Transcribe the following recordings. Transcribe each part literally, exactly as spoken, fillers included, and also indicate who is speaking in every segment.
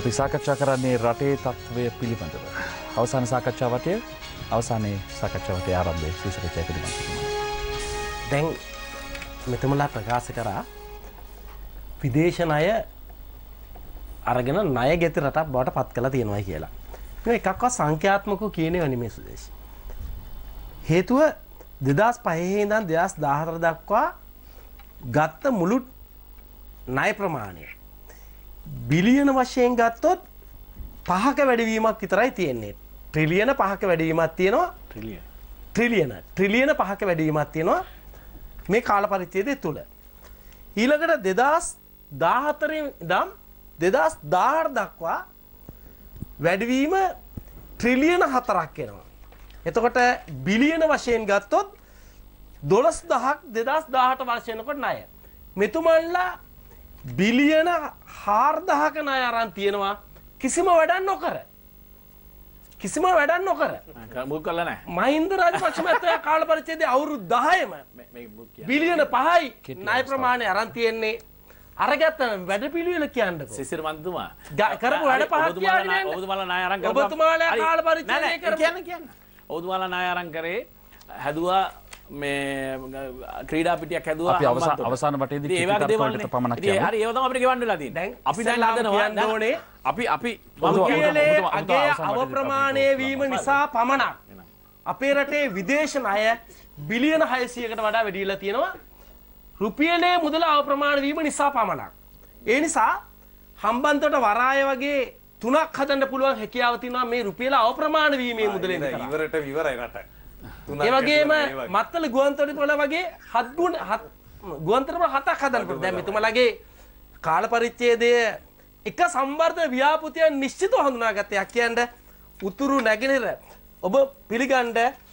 Speaker 1: අපි සාකච්ඡා කරන්නේ රටේ තත්ත්වය පිළිබඳව. අවසාන සාකච්ඡා වටය අවසානයේ සාකච්ඡා වටේ ආරම්භයේ සීසකච්ඡා පිළිබඳව.
Speaker 2: දැන් මෙතුමලා ප්‍රකාශ කරා විදේශ ණය අරගෙන ණය ගැති රටක් බවට පත් කළා තියෙනවා කියලා. මේ එකක්වත් සංඛ්‍යාත්මකව කියන්නේ නෙමෙයි සුදේශ. හේතුව දෙදාස් පහේ ඉඳන් දෙදාස් දහහතර දක්වා ගත්ත මුළු ණය ප්‍රමාණය බිලියන වශයෙන් ගත්තොත් පහක වැඩිවීමක් විතරයි තියෙන්නේ. ට්‍රිලියන පහක වැඩිවීමක් තියෙනවා. ට්‍රිලියන ට්‍රිලියන ට්‍රිලියන පහක වැඩිවීමක් තියෙනවා මේ කාල පරිච්ඡේදය තුල. ඊළඟට දෙදාස් දහහතර ඉඳන් දෙදාස් දහඅට දක්වා වැඩිවීම ට්‍රිලියන හතරක් එනවා. එතකොට බිලියන වශයෙන් ගත්තොත් දොළොස් දහසක් දෙදාස් දහඅට වර්ෂයනකොට ණය. මෙතුමන්ලා බිලියන හාරදහක ණය අරන් තියෙනවා කිසිම වැඩක් නොකර. කිසිම වැඩක් නොකර.
Speaker 3: මුල් කළා නැහැ.
Speaker 2: මහින්ද රාජපක්ෂ මහත්තයා කාල පරිච්ඡේදයේ අවුරුදු දහයම බිලියන පහයි ණය ප්‍රමාණය අරන් තියෙන්නේ. අරගත්ත වැඩ පිළිවෙල කියන්නකෝ.
Speaker 3: සිසිර මන්තුමා
Speaker 2: කරපු වැඩ පහක් කියන්නේ
Speaker 3: ඔබතුමාලා ණය අරන් කරපුවා.
Speaker 2: ඔබතුමාලා කාල පරිච්ඡේදයේ කරපු
Speaker 3: කියන්න කියන්න. ඔබතුමාලා ණය අරන් කරේ හැදුවා මේ ක්‍රීඩා පිටියක් හැදුවා.
Speaker 1: අපි අවසාන අවසාන වටේදී
Speaker 3: ඒ වගේ දේවල්
Speaker 1: පමණක් කියනවා.
Speaker 3: හරි ඒව තමයි අපිට ගෙවන්න වෙලා තියෙන්නේ.
Speaker 2: දැන්
Speaker 3: අපි දැන් හදනවා
Speaker 2: ඕනේ
Speaker 3: අපි අපි
Speaker 2: රුපියලේ අගේ අවප්‍රමාණය වීම නිසා පමණක් අපේ රටේ විදේශ ණය බිලියන හයසියයකට වඩා වැඩි වෙලා තියෙනවා. රුපියලේ මුදල අවප්‍රමාණ වීම නිසා පමණක්. ඒ නිසා හම්බන්තොට වරාය වගේ තුනක් හදන්න පුළුවන් හැකියාව තියෙනවා මේ රුපියල අවප්‍රමාණ වීමේ මුදලෙන් විතරයි.
Speaker 4: ඉවරට ඉවරයි රට.
Speaker 2: ඒ වගේම මත්තල ගුවන්තොටුපළ වගේ හත් ගුණ හත් ගුවන්තොටුපළ හතක් හදන්න පුළුවන්. දැන් මෙතුමාලගේ කාල පරිච්ඡේදයේ එක සම්වර්ධන ව්‍යාපෘතියක් නිශ්චිතව හඳුනාගත්තේ. යක් කියන්නේ උතුරු නැගෙනහිර ඔබ පිළිගන්න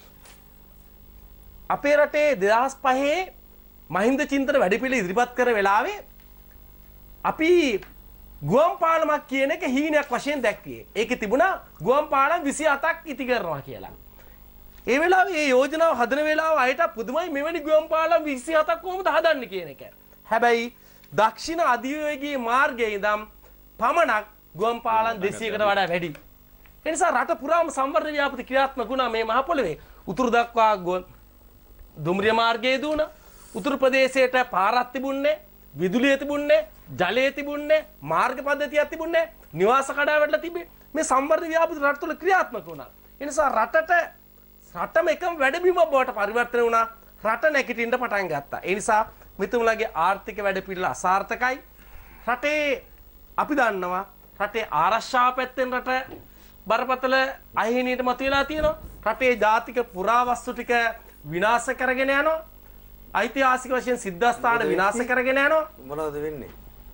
Speaker 2: අපේ රටේ දෙදාස් පහේ මහින්ද චින්තන වැඩපිළිවෙල ඉදිරිපත් කර වෙලාවේ අපි ගුවන් පාලමක් කියන එක හීනයක් වශයෙන් දැක්කේ. ඒකේ තිබුණා ගුවන් පාලම් විසි හතක් ඉති කරනවා කියලා. ඒ වෙලාවේ මේ යෝජනාව හදන වෙලාව අයට පුදුමයි මෙවැනි ගුවන් පාලම් විසි හතක් කොහොමද හදන්නේ කියන එක. හැබැයි දක්ෂිණ අධිවේගී මාර්ගයේ ඉඳන් පමණක් ගුවන් පාලම් දෙසීයකට වඩා වැඩි. ඒ නිසා රට පුරාම සංවර්ධන ව්‍යාපෘති ක්‍රියාත්මක වුණා මේ මහ පොළවේ. උතුරු දක්වා ගුවන් දුම්රිය මාර්ගයේ දුණා. උතුරු ප්‍රදේශයට පාරක් තිබුණේ, විදුලිය තිබුණේ, ජලය තිබුණේ, මාර්ග පද්ධතියක් තිබුණේ, නිවාස කඩා වැටලා තිබේ. මේ සංවර්ධන ව්‍යාපෘති රට තුළ ක්‍රියාත්මක වුණා. ඒ නිසා රටට රටම එකම වැඩබිමක් බවට පරිවර්තන වුණා. රට නැගිටින්න පටන් ගත්තා. ඒ නිසා මෙතුමුලගේ ආර්ථික වැඩපිළිවෙල අසාර්ථකයි. රටේ අපි දන්නවා රටේ ආරක්ෂාව පැත්තෙන් රට බරපතල අහිමියට මතුවලා තියෙනවා. රටේ ජාතික පුරාවස්තු ටික විනාශ කරගෙන යනවා. ඓතිහාසික වශයෙන් සිද්ධාස්ථාන විනාශ කරගෙන යනවා.
Speaker 4: මොනවද වෙන්නේ?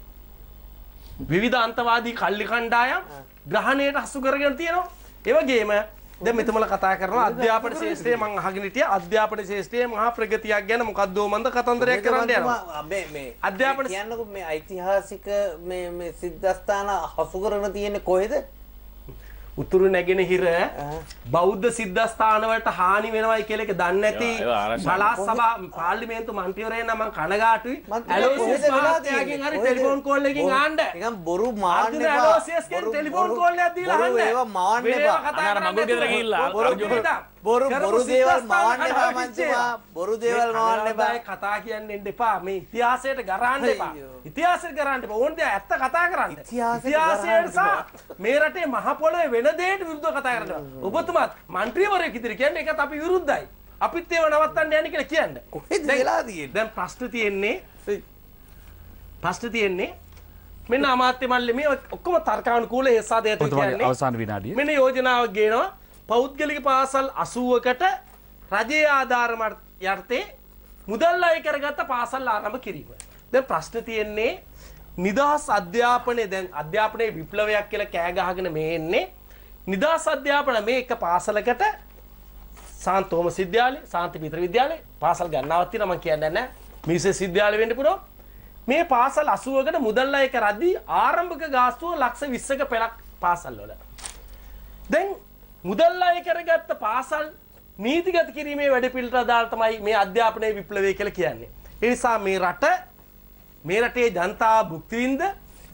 Speaker 2: විවිධ අන්තවාදී කල්ලි කණ්ඩායම් ග්‍රහණයට හසු කරගෙන තියෙනවා. ඒ වගේම දැන් මෙතනලා කතා කරනවා අධ්‍යාපන ශාස්ත්‍රයේ මම අහගෙන හිටියා අධ්‍යාපන ශාස්ත්‍රයේ මහා ප්‍රගතියක් ගැන මොකද්ද මන්ද කතන්දරයක් කරන්න යනවා.
Speaker 4: මේ මේ
Speaker 2: අධ්‍යාපන
Speaker 4: කියන්නකො මේ ඓතිහාසික මේ මේ සිද්ධාස්ථාන හසු කරගෙන තියෙන්නේ කොහෙද?
Speaker 2: උතුරු නැගෙනහිර බෞද්ධ සිද්ධාස්ථාන වලට හානි වෙනවයි කියලා එක දන්නේ නැති පළාත් සභා පාර්ලිමේන්තු මන්ත්‍රීවරයා නම් මම කනගාටුයි. ඇලෝසියස් මහත්තයාගෙන් හරි ටෙලිෆෝන් කෝල් එකකින් ආන්න.
Speaker 4: නිකන් බොරු මාන්න එපා.
Speaker 2: ඇලෝසියස්ගෙන් ටෙලිෆෝන් කෝල් එකක් දීලා අහන්න.
Speaker 4: ඒවා මාන්න එපා.
Speaker 3: අර මඟුල් ගෙදර ගිහිල්ලා
Speaker 4: බොරු බොරු දේවල් මාන්න එපා මන්තුමා. බොරු දේවල් මාන්න එපා.
Speaker 2: කතා කියන්න එන්න එපා. මේ ඉතිහාසයට ගරහන්න එපා. ඉතිහාසයට ගරහන්න එපා. ඕන දේ ඇත්ත කතා කරන්න. ඉතිහාසයට සහ මේ රටේ මහ පොළොවේ වෙන දෙයට විරුද්ධව කතා කරනවා. ඔබතුමාත් മന്ത്രിවරයෙක් ඉදිරි කියන්නේ ඒකත් අපි විරුද්ධයි. අපිත් ඒව නවත්තන්න යන්නේ කියලා කියන්නේ.
Speaker 4: කොහෙද වෙලා තියෙන්නේ?
Speaker 2: දැන් ප්‍රශ්න තියෙන්නේ ප්‍රශ්න තියෙන්නේ මෙන්න අමාත්‍ය මල්ලේ මේ ඔක්කොම තර්කානුකූල හේසාදයට කියන්නේ.
Speaker 1: අවසාන විනාඩිය.
Speaker 2: මෙන්න යෝජනාවක් ගේනවා. පෞද්ගලික පාසල් අසූවකට රජයේ ආධාර යටතේ මුදල් අය කරගත්ත පාසල් ආරම්භ කිරීම. දැන් ප්‍රශ්න තියෙන්නේ නිදහස් අධ්‍යාපනයේ දැන් අධ්‍යාපනයේ විප්ලවයක් කියලා කෑ ගහගෙන මේ එන්නේ නිදහස් අධ්‍යාපන මේ එක පාසලකට සාන්ත තෝමස් විද්‍යාලය, සාන්ත පීතර විද්‍යාලය පාසල් ගණනාවක් තියෙනවා මම කියන්නේ නැහැ. මිසෙස් විද්‍යාලය වෙන්න පුළුවන්. මේ පාසල් අසූවකට මුදල් අය කරද්දී ආරම්භක ගාස්තුව ලක්ෂ විස්සක පෙළක් පාසල් වල. දැන් මුදල් අය කරගත්ත පාසල් නීතිගත කිරීමේ වැඩපිළිවෙලට අදාළ තමයි මේ අධ්‍යාපනයේ විප්ලවය කියලා කියන්නේ. ඒ නිසා මේ රට මේ රටේ ජනතාව භුක්ති විඳ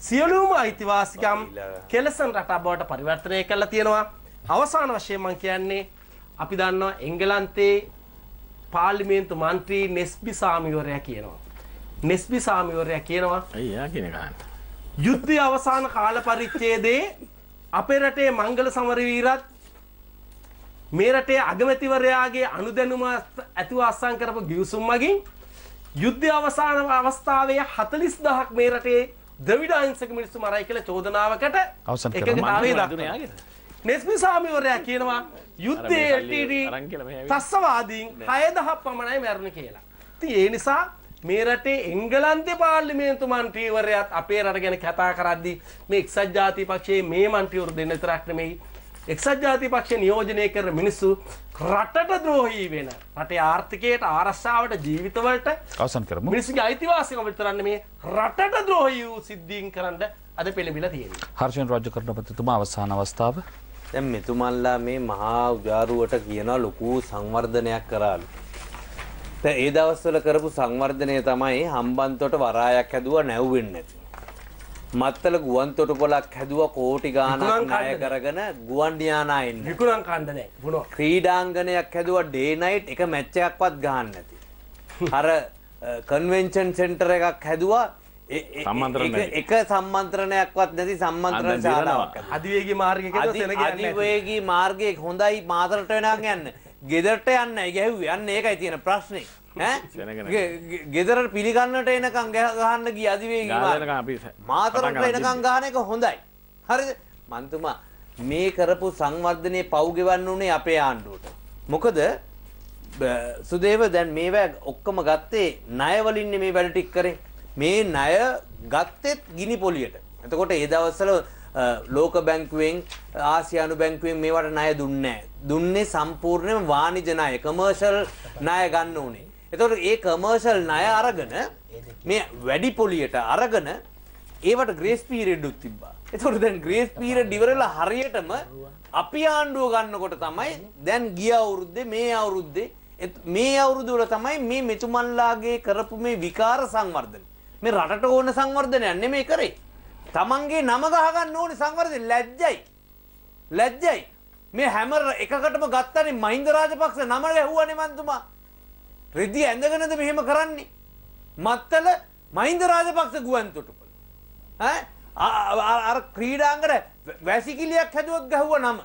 Speaker 2: සියලුම අයිතිවාසිකම් කෙලසන් රටක් බවට පරිවර්තනය කරලා තියෙනවා. අවසාන වශයෙන් මම කියන්නේ අපි දන්නවා එංගලන්තේ පාර්ලිමේන්තු මන්ත්‍රී නෙස්බි සාමිවරයා කියනවා. නෙස්බි සාමිවරයා කියනවා
Speaker 3: අයියා කියන ගන්න.
Speaker 2: යුද්ධය අවසාන කාල පරිච්ඡේදයේ අපේ රටේ මංගල සමරවීරත් මේ රටේ අගමැතිවරයාගේ අනුදැනුම ඇතිව අත්සන් කරපු ගිවිසුම් මගින් යුද්ධය අවසාන අවස්ථාවේ හතළිස් දහසක් මේ රටේ ද්‍රවිඩ අහිංසක මිනිස්සු මරයි කියලා චෝදනාවකට එකඟතාවය දක්වනවා. නෙස්බි සාමිවරයා කියනවා යුද්ධයේ එල් ටී ටී තස්සවාදීන් හය දහසක් පමණයි මැරුණේ කියලා. ඉතින් ඒ නිසා මේ රටේ එංගලන්තේ පාර්ලිමේන්තු මන්ත්‍රීවරයාත් අපේ රට ගැන කතා කරද්දී මේ එක්සත් ජාතික පක්ෂයේ මේ මන්ත්‍රීවරු දෙන්න විතරක් නෙමෙයි එක්සත් ජාතික පක්ෂ නියෝජනය කරන මිනිස්සු රටට ද්‍රෝහී වෙන රටේ ආර්ථිකයට ආරක්ෂාවට ජීවිතවලට
Speaker 1: අවසන් කරමු.
Speaker 2: මිනිස්සුගේ අයිතිවාසිකම් විතර නෙමෙයි රටට ද්‍රෝහී වූ සිද්ධීන් කරන්න අද පෙළඹිලා තියෙනවා.
Speaker 1: හර්ෂණ රාජකරණපතිතුමා අවසාන අවස්ථාව.
Speaker 4: දැන් මෙතුමන්ලා මේ මහා උජාරුවට කියන ලොකු සංවර්ධනයක් කරාලු. දැන් ඒ දවස්වල කරපු සංවර්ධනය තමයි හම්බන්තොට වරායක් හැදුවා නැව් වෙන්නේ නැති. මත්තල ගුවන් තොටුපළක් හැදුවා කෝටි ගාණක් ණය කරගෙන ගුවන් ඩියානා එන්නේ.
Speaker 2: විකුණන් කණ්ඩ නැහැ. මොනවා?
Speaker 4: ක්‍රීඩාංගණයක් හැදුවා ඩේ නයිට් එක මැච් එකක්වත් ගහන්න නැති. අර කන්වෙන්ෂන් සෙන්ටර් එකක් හැදුවා එක සම්මන්ත්‍රණයක්වත් නැති සම්මන්ත්‍රණ ශාලාවක්.
Speaker 2: අධිවේගී මාර්ගයක
Speaker 4: අධිවේගී මාර්ගයේ හොඳයි මාතරට වෙනකන් යන්න. ගෙදරට යන්නයි ගැහුවේ. අන්න ඒකයි තියෙන ප්‍රශ්නේ. ඈ ගෙදරට පිළිගන්නට එනකන් ගහන්න ගිය අධිවේගී මාර්ගය. මාතරට එනකන් ගහන එක හොඳයි. හරිද? මන්තුමා මේ කරපු සංවර්ධනයේ පව් ගෙවන්න උනේ අපේ ආණ්ඩුවට. මොකද සුදේව දැන් මේවා ඔක්කොම ගත්තේ ණය වලින්නේ මේ වැඩ ටික කරේ. මේ ණය ගත්තෙත් ගිනි පොලියට. එතකොට ඒ දවස්වල ලෝක බැංකුවෙන් ආසියානු බැංකුවෙන් මේවට ණය දුන්නේ නැහැ. දුන්නේ සම්පූර්ණයෙන්ම වාණිජ ණය, කමර්ෂල් ණය ගන්න උනේ. එතකොට ඒ කමර්ෂල් ණය අරගෙන මේ වැඩි පොලියට අරගෙන ඒවට ග්‍රේස් පීරියඩ් උත් තිබ්බා. එතකොට දැන් ග්‍රේස් පීරියඩ් ඉවරලා හරියටම අපි ආණ්ඩුව ගන්නකොට තමයි දැන් ගිය අවුරුද්දේ මේ අවුරුද්දේ මේ අවුරුදු වල තමයි මේ මෙතුමන්ලාගේ කරපු මේ විකාර සංවර්ධන. මේ රටට ඕන සංවර්ධනයක් නෙමෙයි කරේ. තමන්ගේ නම ගහ ගන්න ඕනේ සංවර්ධන. ලැජ්ජයි. ලැජ්ජයි. මේ හැම එකකටම ගත්තනේ මහින්ද රාජපක්ෂ නම ගැහුවානේ මන්තුමා. රෙදි ඇඳගෙනද මෙහෙම කරන්නේ? මත්තල මහින්ද රාජපක්ෂ ගුවන් තොටුපළ. ඈ අර ක්‍රීඩාංගන වැසිකිළියක් හැදුවත් ගහුවා නම.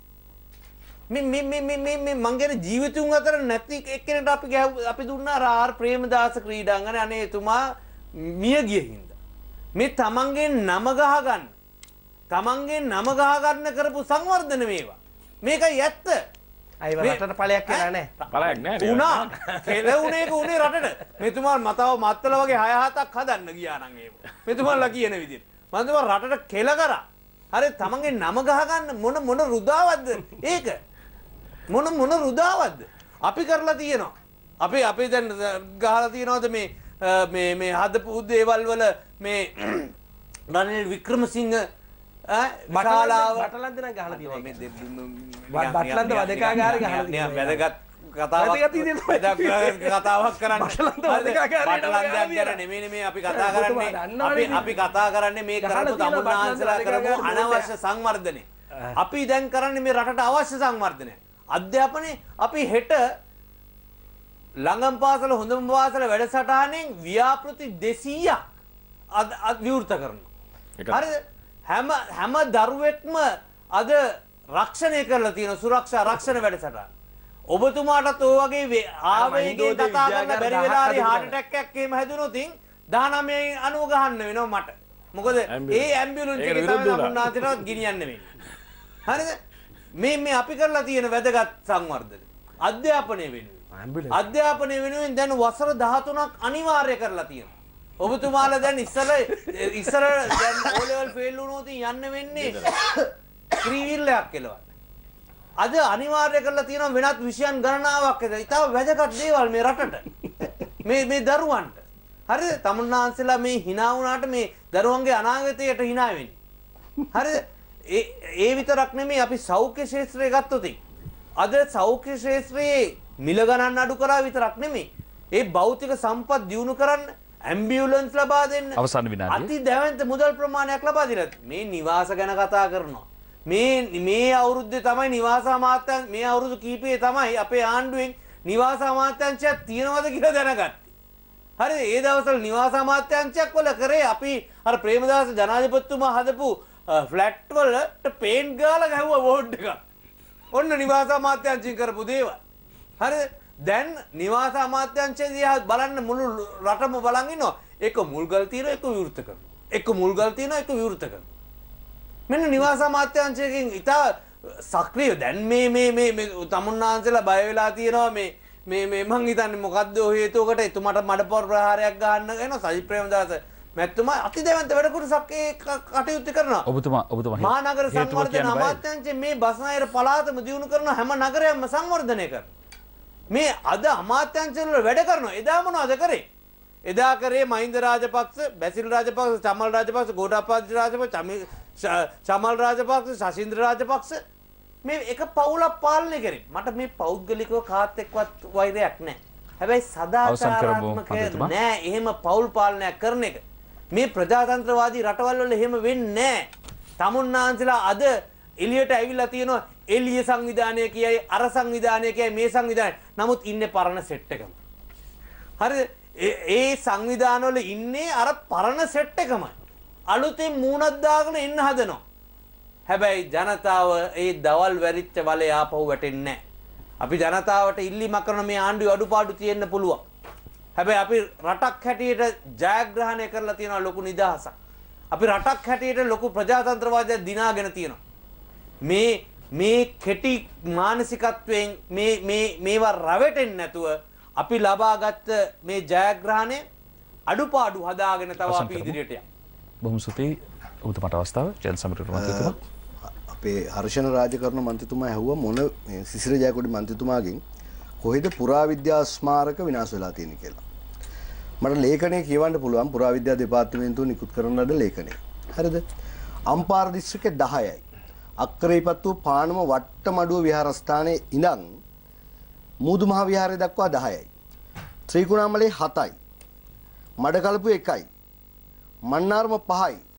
Speaker 4: මේ මේ මේ මේ මේ මංගේන ජීවිතුන් අතර නැති එක්කෙනෙක්ට අපි අපි දුන්නා ආර් ප්‍රේමදාස ක්‍රීඩාංගනේ. අනේ එතුමා මිය ගිය හින්දා මේ තමන්ගේ නම ගහ ගන්න තමන්ගේ නම ගහ ගන්න කරපු සංවර්ධන මේවා. මේකයි ඇත්ත.
Speaker 2: අය රටට ඵලයක් කියලා නැහැ.
Speaker 3: ඵලයක් නැහැ.
Speaker 4: උනා කෙලුණේක උනේ රටට. මෙතුමා මතව මත්තල වගේ හය හතක් හදන්න ගියා නම් එහෙම. මෙතුමාලා කියන විදිහට. මන්තුමා රටට කෙල කරා. හරි තමන්ගේ නම ගහ ගන්න මොන මොන රුදාවක්ද ඒක? මොන මොන රුදාවක්ද? අපි කරලා තියෙනවා. අපි අපි දැන් ගහලා තියෙනවද මේ මේ මේ හදපු දේවල් වල මේ රනිල් වික්‍රමසිංහ
Speaker 2: බටලාව බටලන්ද නම් ගහලා තියෙනවා. මේ බටලන්ද වදකාගාරේ ගහලා තියෙනවා.
Speaker 4: වැදගත් කතාවක් කතාවක් කරන්න බටලන්දක් ගැන නෙමෙයි නෙමෙයි අපි කතා කරන්නේ. අපි අපි කතා කරන්නේ මේ කරපු තමුන්නාන්සලා කරපු අනවශ්‍ය සංවර්ධනය. අපි දැන් කරන්නේ මේ රටට අවශ්‍ය සංවර්ධනය. අධ්‍යාපනයේ අපි හෙට ලංගම් පාසල හොඳම පාසල වැඩසටහනෙන් ව්‍යාපෘති දෙසීයක් විවෘත කරනවා. හරිද? හැම හැම දරුවෙක්ම අද රක්ෂණය කරලා තියෙන සුරක්ෂා රක්ෂණ වැඩසටහන. ඔබතුමාටත් ඔය වගේ ආවේගයෙන් කතා කරන්න බැරි වෙලා හරි heart attack එකක් එහෙම හැදුනොත් දහනවය අනූ ගහන්න වෙනවා මට. මොකද ඒ ඇම්බියුලන්ස් එකේ තමයි ලකුණාන්තේටවත් ගෙනියන්න වෙන්නේ. හරිද? මේ මේ අපි කරලා තියෙන වැදගත් සංවර්ධන අධ්‍යාපනය වෙනුවෙන් අධ්‍යාපනය වෙනුවෙන් දැන් වසර දහතුනක් අනිවාර්ය කරලා තියෙනවා. ඔබතුමාලා දැන් ඉස්සර ඉස්සර දැන් O level ෆේල් වුණොත් යන්න වෙන්නේ ත්‍රිවිල්ලයක් කෙලවන්න. අද අනිවාර්ය කරලා තියෙනවා වෙනත් විෂයන් ගණනාවක් ඇද. ඊටව වැදගත් දේවල් මේ රටට. මේ මේ දරුවන්ට. හරිද? තමුන්නාන්සලා මේ hina වුණාට මේ දරුවන්ගේ අනාගතයට hina වෙන්නේ. හරිද? ඒ ඒ විතරක් නෙමෙයි අපි සෞඛ්‍ය ශාස්ත්‍රය ගත්තොත් අද සෞඛ්‍ය ශාස්ත්‍රයේ මිල ගණන් අඩු කරා විතරක් නෙමෙයි ඒ භෞතික සම්පත් දියුණු කරන්න ඇම්බියුලන්ස් ලබා දෙන්න.
Speaker 1: අවසාන විනාඩිය.
Speaker 4: අති දැවැන්ත මුදල් ප්‍රමාණයක් ලබා දීලා මේ නිවාස ගැන කතා කරනවා. මේ මේ අවුරුද්දේ තමයි නිවාස අමාත්‍යාංශ මේ අවුරුදු කීපයේ තමයි අපේ ආණ්ඩුවෙන් නිවාස අමාත්‍යාංශයක් තියනවද කියලා දැනගත්තේ. හරිද? ඒ දවස්වල නිවාස අමාත්‍යාංශයක් වල කරේ අපි අර ප්‍රේමදාස ජනාධිපතිතුමා හදපු ෆ්ලැට් වලට පේන්ට් ගාලා ගැහුවා බෝඩ් එකක්. ඔන්න නිවාස අමාත්‍යාංශයෙන් කරපු දේවල්. හරිද? දැන් නිවාස අමාත්‍යාංශය දිහා බලන්න මුළු රටම බලන් ඉන්නවා. එක මුල්ගල් තියනවා එක විවෘත කරනවා. එක මුල්ගල් තියනවා එක විවෘත කරනවා. මෙන්න නිවාස අමාත්‍යාංශයෙන් ඉතා සක්‍රිය දැන් මේ මේ මේ මේ තමුන්නාන්සලා බය වෙලා තියෙනවා මේ මේ මේ මං හිතන්නේ මොකද්ද හේතුවකට එතුමාට මඩපොර ප්‍රහාරයක් ගන්න වෙනවා සජිත් ප්‍රේමදාස මැතිතුමා අතිදැවැන්ත වැඩ කොටසක් ඒ කටයුතු කරනවා.
Speaker 1: ඔබතුමා ඔබතුමා
Speaker 4: මහා නගර සංවර්ධන අමාත්‍යාංශය මේ බස්නාහිර පළාතම දියුණු කරන හැම නගරයක්ම සංවර්ධනය කරනවා. මේ අද අමාත්‍යාංශ වල වැඩ කරනවා. එදා මොනවද කරේ? එදා කරේ මහින්ද රාජපක්ෂ, බැසිල් රාජපක්ෂ, චමල් රාජපක්ෂ, ගෝඨාපති රාජපක්ෂ, චමල් රාජපක්ෂ, ශෂීන්ද්‍ර රාජපක්ෂ මේ එක පවුලක් පාලනය කරේ. මට මේ පෞද්ගලිකව කාත් එක්කවත් වෛරයක් නැහැ. හැබැයි සදාචාරාත්මක නෑ එහෙම පවුල් පාලනයක් කරන එක. මේ ප්‍රජාතන්ත්‍රවාදී රටවල් වල එහෙම වෙන්නේ නැහැ. තමුන්නාන්සලා අද එළියට ඇවිල්ලා තියෙනවා එළිය සංවිධානය කියයි අර සංවිධානය කියයි මේ සංවිධානය. නමුත් ඉන්නේ පරණ සෙට් එකම. හරිද? ඒ සංවිධාන වල ඉන්නේ අර පරණ සෙට් එකමයි. අලුතෙන් මූණක් දාගෙන එන්න හදනවා. හැබැයි ජනතාව ඒ දවල් වැරිච්ච වලේ ආපහු වැටෙන්නේ නැහැ. අපි ජනතාවට ඉල්ලීමක් කරන මේ ආණ්ඩුවේ අඩුපාඩු තියෙන්න පුළුවන්. හැබැයි අපි රටක් හැටියට ජයග්‍රහණය කරලා තියෙනවා ලොකු නිදහසක්. අපි රටක් හැටියට ලොකු ප්‍රජාතන්ත්‍රවාදයක් දිනාගෙන තියෙනවා. මේ මේ කෙටි මානසිකත්වයෙන් මේ මේ මේවා රැවටෙන්නේ නැතුව අපි ලබාගත් මේ ජයග්‍රහණය අඩුපාඩු හදාගෙන තව අපි ඉදිරියට යමු.
Speaker 1: බොහොම ස්තුතියි ඔබතුමාට අවස්ථාව ජයන්ත සමරතුංග මන්ත්‍රීතුමා.
Speaker 5: අපේ හර්ෂණ රාජකරණ මන්ත්‍රීතුමා ඇහුවා මොන සිසිර ජයකොඩි මන්ත්‍රීතුමාගෙන් කොහෙද පුරාවිද්‍යා ස්මාරක විනාශ වෙලා තියෙන්නේ කියලා. මට ලේඛනය කියවන්න පුළුවන් පුරාවිද්‍යා දෙපාර්තමේන්තුව නිකුත් කරන ලද ලේඛනය. හරිද? අම්පාර දිස්ත්‍රික්කේ දහයයි. අක්කරේපත් වූ පානම වට්ටමඩුව විහාරස්ථානයේ ඉඳන් මූදු මහ විහාරය දක්වා දහයයි. ත්‍රිකුණාමලේ හතයි. මඩකලපු එකයි. මන්නාරම පහයි.